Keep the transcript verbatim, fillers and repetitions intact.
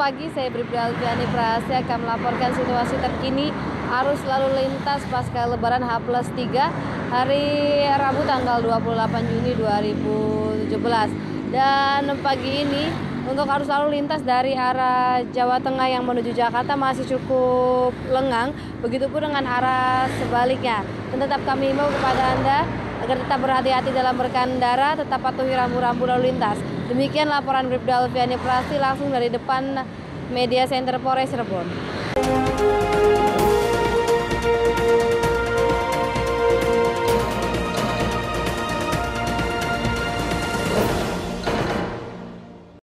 pagi, saya Bribda Alfiani Prasetya akan melaporkan situasi terkini arus lalu lintas pasca Lebaran H plus tiga hari Rabu tanggal dua puluh delapan Juni dua ribu tujuh belas. Dan pagi ini untuk arus lalu lintas dari arah Jawa Tengah yang menuju Jakarta masih cukup lengang, begitupun dengan arah sebaliknya. Dan tetap kami himbau kepada Anda agar tetap berhati-hati dalam berkendara, tetap patuhi rambu-rambu lalu lintas. Demikian laporan Bribda Alfiani Prasetya langsung dari depan Media Center Polres Cirebon.